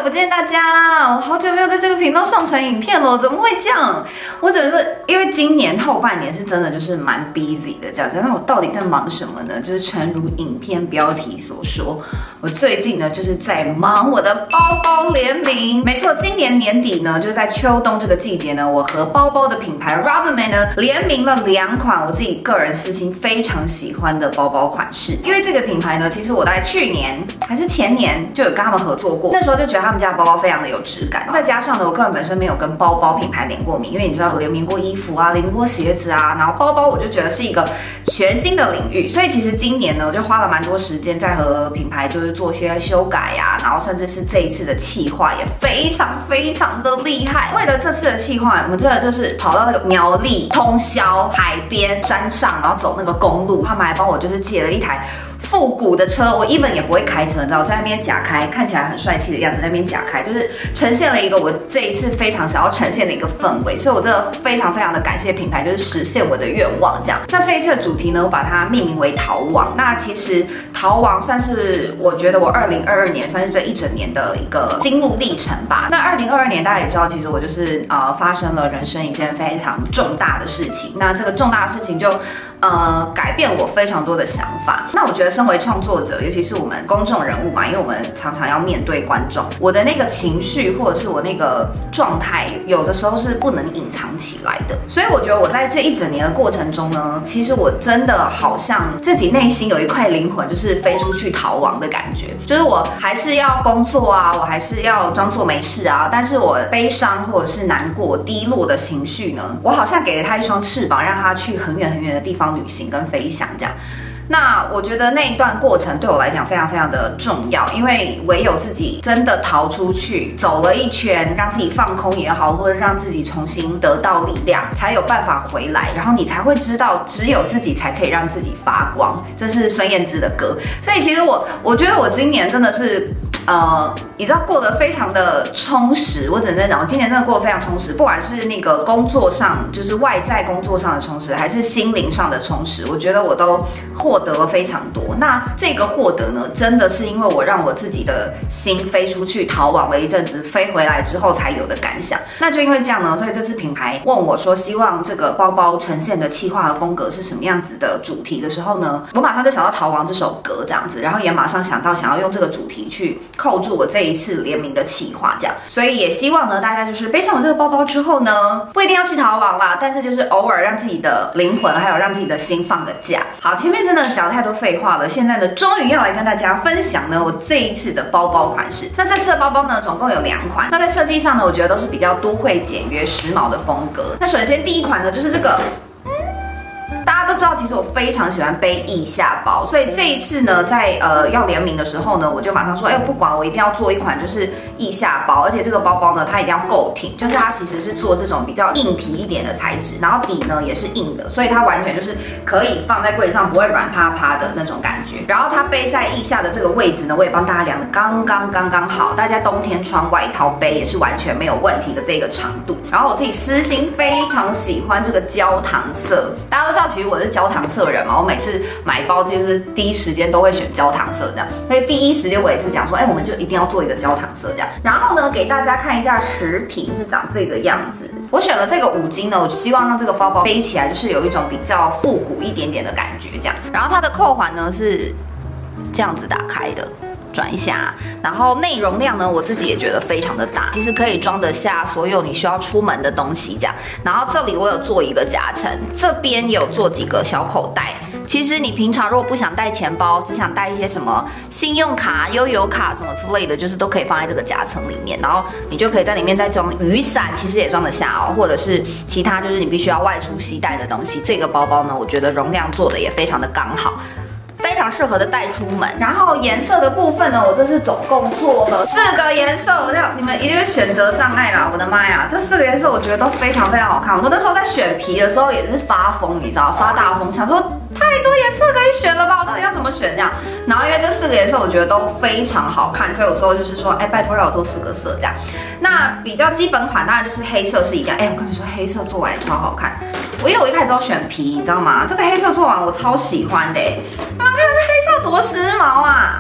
不见大家，我好久没有在这个频道上传影片了，怎么会这样？我只能说，因为今年后半年是真的就是蛮 busy 的这样子。那我到底在忙什么呢？就是诚如影片标题所说，我最近呢就是在忙我的包包联名。没错，今年年底呢，就是在秋冬这个季节呢，我和包包的品牌 Rubberman 呢联名了2款我自己个人私心非常喜欢的包包款式。因为这个品牌呢，其实我在去年还是前年就有跟他们合作过，那时候就觉得他们家的包包非常的有质感。再加上呢，我个人本身没有跟包包品牌联过名，因为你知道我联名过衣服啊，联名过鞋子啊，然后包包我就觉得是一个全新的领域，所以其实今年呢，我就花了蛮多时间在和品牌就是做一些修改啊，然后甚至是这一次的企划也非常的厉害。为了这次的企划，我们真的就是跑到那个苗栗通霄海边山上，然后走那个公路，他们还帮我就是借了一台复古的车，我even也不会开车，你知道，我在那边假开，看起来很帅气的样子，在那边假开，就是呈现了一个我这一次非常想要呈现的一个氛围，所以我真的非常的感谢品牌，就是实现我的愿望这样。那这一次的主题呢，我把它命名为逃亡。那其实逃亡算是我觉得我2022年算是这一整年的一个心路历程吧。那2022年大家也知道，其实我就是发生了人生一件非常重大的事情，那这个重大的事情就改变我非常多的想法。那我觉得身为创作者，尤其是我们公众人物嘛，因为我们常常要面对观众，我的那个情绪或者是我那个状态，有的时候是不能隐藏起来的。所以我觉得我在这一整年的过程中呢，其实我真的好像自己内心有一块灵魂，就是飞出去逃亡的感觉。就是我还是要工作啊，我还是要装作没事啊，但是我悲伤或者是难过、低落的情绪呢，我好像给了他一双翅膀，让他去很远的地方旅行跟飞翔这样。那我觉得那一段过程对我来讲非常的重要，因为唯有自己真的逃出去，走了一圈，让自己放空也好，或者让自己重新得到力量，才有办法回来，然后你才会知道，只有自己才可以让自己发光。这是孙燕姿的歌，所以其实我觉得我今年真的是。你知道过得非常的充实，我只能讲，我今年真的过得非常充实，不管是那个工作上，就是外在工作上的充实，还是心灵上的充实，我觉得我都获得了非常多。那这个获得呢，真的是因为我让我自己的心飞出去逃亡了一阵子，飞回来之后才有的感想。那就因为这样呢，所以这次品牌问我说，希望这个包包呈现的企划和风格是什么样子的主题的时候呢，我马上就想到《逃亡》这首歌这样子，然后也马上想到想要用这个主题去扣住我这一次联名的企划，这样，所以也希望呢，大家就是背上我这个包包之后呢，不一定要去逃亡啦，但是就是偶尔让自己的灵魂还有让自己的心放个假。好，前面真的讲太多废话了，现在呢，终于要来跟大家分享呢，我这一次的包包款式。那这次的包包呢，总共有2款。那在设计上呢，我觉得都是比较都会简约时髦的风格。那首先第一款呢，就是这个。大家都知道，其实我非常喜欢背腋下包，所以这一次呢，在要联名的时候呢，我就马上说，不管，我一定要做一款就是腋下包，而且这个包包呢，它一定要够挺，就是它其实是做这种比较硬皮一点的材质，然后底呢也是硬的，所以它完全就是可以放在柜子上，不会软趴趴的那种感觉。然后它背在腋下的这个位置呢，我也帮大家量的刚刚好，大家冬天穿外套背也是完全没有问题的这个长度。然后我自己私心非常喜欢这个焦糖色，大家都知道，其实我是焦糖色人嘛，我每次买包就是第一时间都会选焦糖色这样，所以第一时间我也是讲说，我们就一定要做一个焦糖色这样。然后呢，给大家看一下实品是长这个样子。我选了这个5金呢，我希望让这个包包背起来就是有一种比较复古一点点的感觉这样。然后它的扣环呢是这样子打开的。转一下，然后内容量呢，我自己也觉得非常的大，其实可以装得下所有你需要出门的东西这样。然后这里我有做一个夹层，这边也有做几个小口袋。其实你平常如果不想带钱包，只想带一些什么信用卡、悠游卡什么之类的，就是都可以放在这个夹层里面，然后你就可以在里面再装雨伞，其实也装得下哦，或者是其他就是你必须要外出携带的东西。这个包包呢，我觉得容量做的也非常的刚好。非常适合的带出门。然后颜色的部分呢，我这次总共做了4个颜色，我这样你们一定会选择障碍啦！我的妈呀，这4个颜色我觉得都非常好看。我那时候在选皮的时候也是发疯，你知道，发大疯，想说太多颜色可以选了吧，我到底要怎么选这样？然后因为这4个颜色我觉得都非常好看，所以我之后就是说，拜托让我做4个色这样。那比较基本款当然就是黑色是一定要，我跟你说黑色做完也超好看。因为我一开始都选皮，你知道吗？这个黑色做完我超喜欢的，你们看这黑色多时髦啊！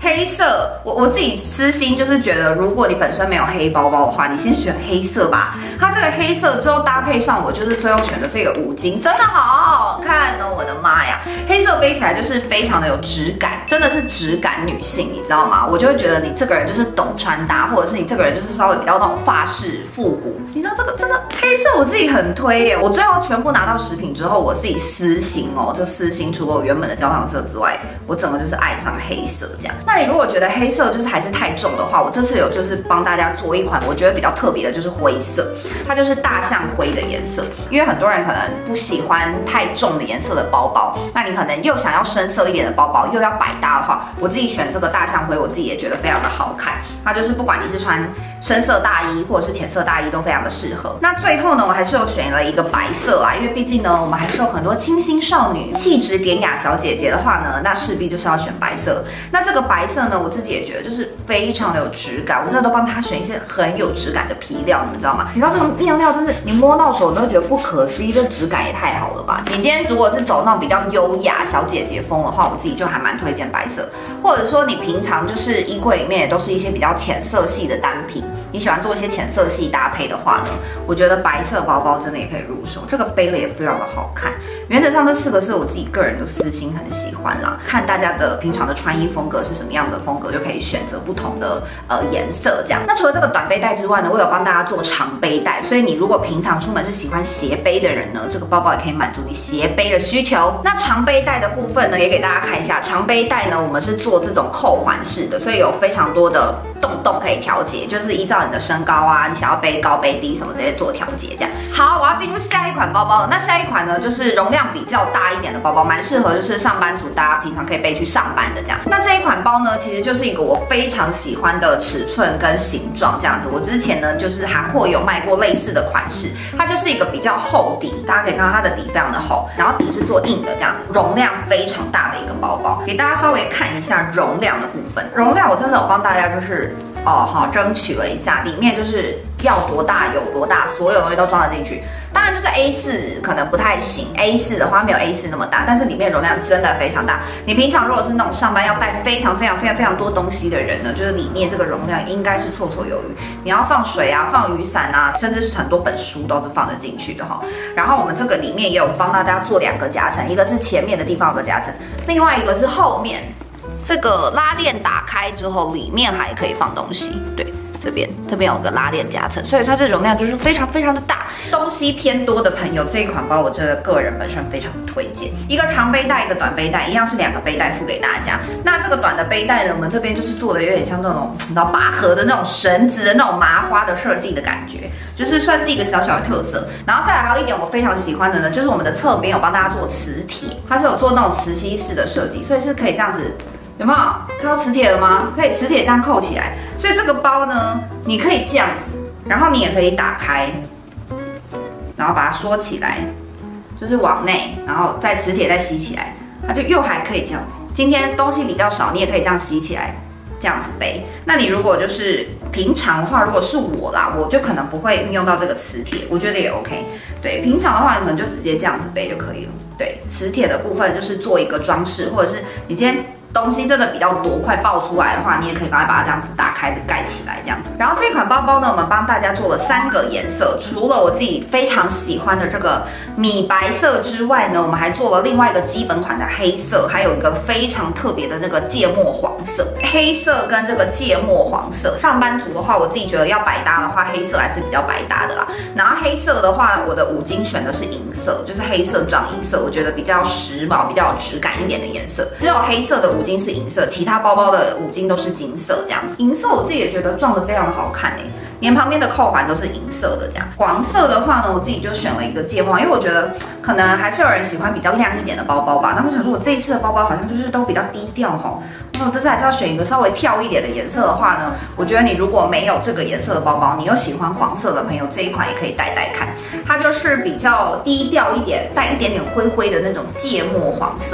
黑色，我自己私心就是觉得，如果你本身没有黑包包的话，你先选黑色吧。它这个黑色之后搭配上我就是最后选的这个五金，真的好好看哦！我的妈呀，黑色背起来就是非常的有质感，真的是质感女性，你知道吗？我就会觉得你这个人就是懂穿搭，或者是你这个人就是稍微比较那种法式复古。你知道这个真的黑色我自己很推耶！我最后全部拿到食品之后，我自己私心哦，就私心除了我原本的焦糖色之外，我整个就是爱上黑色这样。那你如果觉得黑色就是还是太重的话，我这次有就是帮大家做一款我觉得比较特别的，就是灰色，它就是大象灰的颜色。因为很多人可能不喜欢太重的颜色的包包，那你可能又想要深色一点的包包，又要百搭的话，我自己选这个大象灰，我自己也觉得非常的好看。它就是不管你是穿深色大衣或者是浅色大衣都非常的适合。那最后呢，我还是有选了一个白色啦，因为毕竟呢，我们还是有很多清新少女、气质典雅小姐姐的话呢，那势必就是要选白色。那这个白色呢，我自己也觉得就是非常的有质感，我真的都帮她选一些很有质感的皮料，你们知道吗？你知道这个面料就是你摸到手，你都会觉得不可思议，这质感也太好了吧！你今天如果是走那种比较优雅小姐姐风的话，我自己就还蛮推荐白色，或者说你平常就是衣柜里面也都是一些比较浅色系的单品，你喜欢做一些浅色系搭配的话呢，我觉得白色包包真的也可以入手，这个背了也非常的好看。原则上这4个色我自己个人都私心很喜欢啦，看大家的平常的穿衣风格是什么样的风格，就可以选择不同的颜色这样。那除了这个短背带之外呢，我有帮大家做长背带，所以你如果平常出门是喜欢斜背的人呢，这个包包也可以满足你斜背的需求。那长背带的部分呢，也给大家看一下，长背带呢我们是做这种扣环式的，所以有非常多的洞可以调节，就是依照你的身高啊，你想要背高背低什么这些做调节这样。好，我要进入下一款包包了。那下一款呢，就是容量比较大一点的包包，蛮适合就是上班族大家平常可以背去上班的这样。那这一款包呢，其实就是一个我非常喜欢的尺寸跟形状这样子。我之前呢就是韩货有卖过类似的款式，它就是一个比较厚底，大家可以看到它的底非常的厚，然后底是做硬的这样子，容量非常大的一个包包。给大家稍微看一下容量的部分，容量我真的有帮大家就是争取了一下，里面就是要多大有多大，所有东西都装得进去。当然就是 A4 可能不太行 ，A4 的话没有 A4 那么大，但是里面容量真的非常大。你平常如果是那种上班要带非常多东西的人呢，就是里面这个容量应该是绰绰有余。你要放水啊，放雨伞啊，甚至是很多本书都是放得进去的哈。然后我们这个里面也有帮大家做2个夹层，一个是前面的地方有个夹层，另外一个是后面。这个拉链打开之后，里面还可以放东西。对，这边有个拉链夹层，所以它这容量就是非常的大。东西偏多的朋友，这一款包我真的个人本身非常推荐。一个长背带，一个短背带，一样是2个背带附给大家。那这个短的背带呢，我们这边就是做的有点像那种你知道拔河的那种绳子的那种麻花的设计的感觉，就是算是一个小小的特色。然后再来还有一点我非常喜欢的呢，就是我们的侧边有帮大家做磁铁，它是有做那种磁吸式的设计，所以是可以这样子。有没有看到磁铁了吗？可以磁铁这样扣起来，所以这个包呢，你可以这样子，然后你也可以打开，然后把它缩起来，就是往内，然后再磁铁再吸起来，它就又还可以这样子。今天东西比较少，你也可以这样吸起来，这样子背。那你如果就是平常的话，如果是我啦，我就可能不会运用到这个磁铁，我觉得也 OK。对，平常的话，你可能就直接这样子背就可以了。对，磁铁的部分就是做一个装饰，或者是你今天东西真的比较多，快爆出来的话，你也可以赶快把它这样子打开盖起来这样子。然后这款包包呢，我们帮大家做了3个颜色，除了我自己非常喜欢的这个米白色之外呢，我们还做了另外一个基本款的黑色，还有一个非常特别的那个芥末黄色。黑色跟这个芥末黄色，上班族的话，我自己觉得要百搭的话，黑色还是比较百搭的啦。然后黑色的话，我的五金选的是银色，就是黑色撞银色，我觉得比较时髦、比较有质感一点的颜色。只有黑色的五金是银色，其他包包的五金都是金色这样子。银色我自己也觉得撞得非常的好看连旁边的扣环都是银色的这样。黄色的话呢，我自己就选了一个芥末，因为我觉得可能还是有人喜欢比较亮一点的包包吧。那我想说，我这一次的包包好像就是都比较低调吼。那我这次还是要选一个稍微跳一点的颜色的话呢，我觉得你如果没有这个颜色的包包，你又喜欢黄色的朋友，这一款也可以带带看。它就是比较低调一点，带一点点灰灰的那种芥末黄色这样。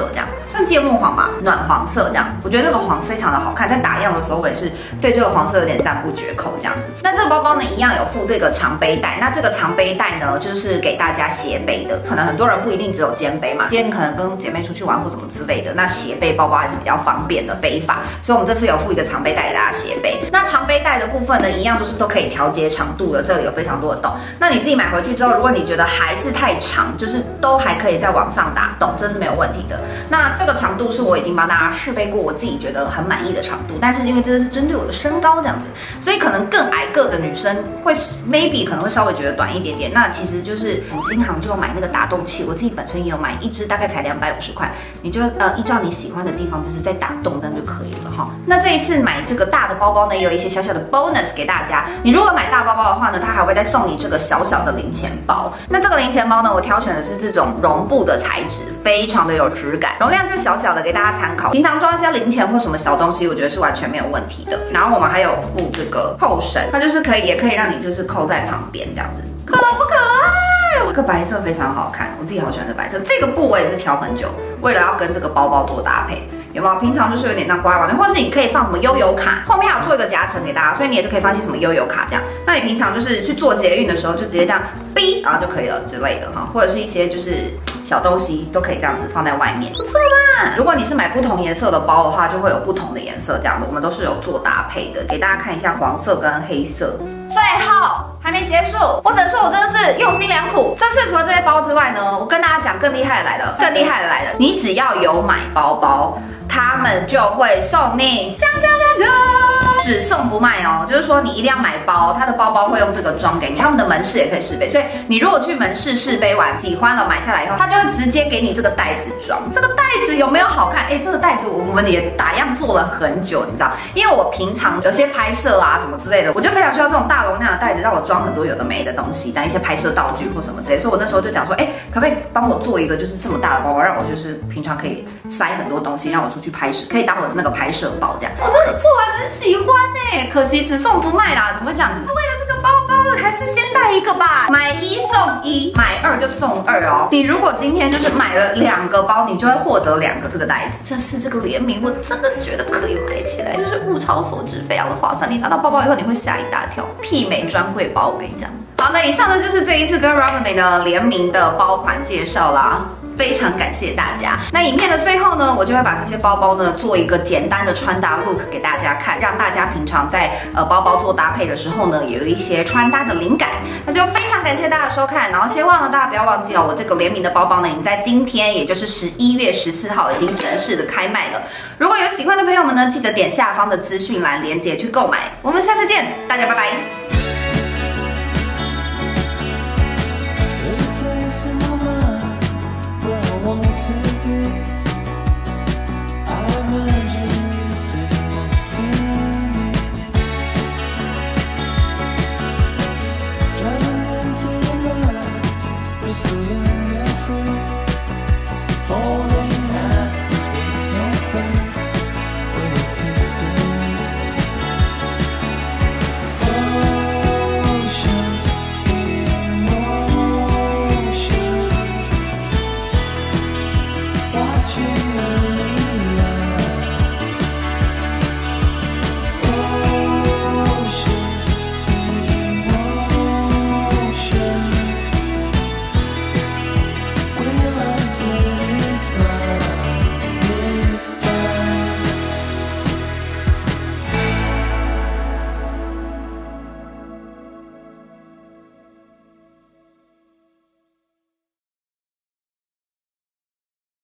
像芥末黄吧，暖黄色这样。我觉得这个黄非常的好看，在打样的时候我也是对这个黄色有点赞不绝口这样子。那这个包包呢，一样有附这个长背带。那这个长背带呢，就是给大家斜背的。可能很多人不一定只有肩背嘛，今天你可能跟姐妹出去玩或什么之类的，那斜背包包还是比较方便的背法。所以我们这次有附一个长背带给大家斜背。那长背带的部分呢，一样就是都可以调节长度的，这里有非常多的洞。那你自己买回去之后，如果你觉得还是太长，就是都还可以再往上打洞，这是没有问题的。那这个长度是我已经帮大家试背过，我自己觉得很满意的长度，但是因为这是针对我的身高这样子，所以可能更矮个的女生会 maybe 可能会稍微觉得短一点点。那其实就是金行就有买那个打洞器，我自己本身也有买一支，大概才250块，你就依照你喜欢的地方就是再打洞，这样就可以了哈。那这一次买这个大的包包呢，也有一些小小的 bonus 给大家。你如果买大包包的话呢，它还会再送你这个小小的零钱包。那这个零钱包呢，我挑选的是这种绒布的材质，非常的有质感，容量就小小的，给大家参考。平常装一些零钱或什么小东西，我觉得是完全没有问题的。然后我们还有附这个扣绳，它就是也可以让你就是扣在旁边这样子，可不可爱？这个白色非常好看，我自己好喜欢这白色。这个布我也是挑很久，为了要跟这个包包做搭配。有没有？平常就是有点这样挂在外面，或者是你可以放什么悠游卡，后面还有做一个夹层给大家，所以你也是可以放一些什么悠游卡这样。那你平常就是去做捷运的时候，就直接这样逼，然后就可以了之类的哈，或者是一些就是小东西都可以这样子放在外面，不错吧？如果你是买不同颜色的包的话，就会有不同的颜色这样的，我们都是有做搭配的，给大家看一下黄色跟黑色。最后还没结束，我只能说我真的是用心良苦。这次除了这些包之外呢，我跟大家讲更厉害的来了，更厉害的来了，你只要有买包包，他们就会送你只送不卖哦，就是说你一定要买包，他的包包会用这个装给你，他们的门市也可以试背，所以你如果去门市试背完喜欢了买下来以后，他就会直接给你这个袋子装。这个袋子有没有好看？这个袋子我们也打样做了很久，你知道，因为我平常有些拍摄啊什么之类的，我就非常需要这种大容量的袋子，让我装很多有的没的东西，但一些拍摄道具或什么之类，所以我那时候就讲说，可不可以帮我做一个就是这么大的包包，让我就是平常可以塞很多东西，让我出去拍摄，可以当我的那个拍摄包这样。我真的做完很喜欢可惜只送不卖啦，怎么会这样子？为了这个包包，还是先带一个吧，买1送1，买2就送2哦。你如果今天就是买了2个包，你就会获得2个这个袋子。这次这个联名，我真的觉得可以买起来，就是物超所值，非常的划算。你拿到包包以后，你会吓一大跳，媲美专柜包，我跟你讲。好，那以上呢就是这一次跟 Robertmade 的联名的包款介绍啦。非常感谢大家。那影片的最后呢，我就会把这些包包呢做一个简单的穿搭 look 给大家看，让大家平常在包包做搭配的时候呢，也有一些穿搭的灵感。那就非常感谢大家的收看，然后希望呢大家不要忘记哦，我这个联名的包包呢，已经在今天，也就是11月14号已经正式的开卖了。如果有喜欢的朋友们呢，记得点下方的资讯栏连结去购买。我们下次见，大家拜拜。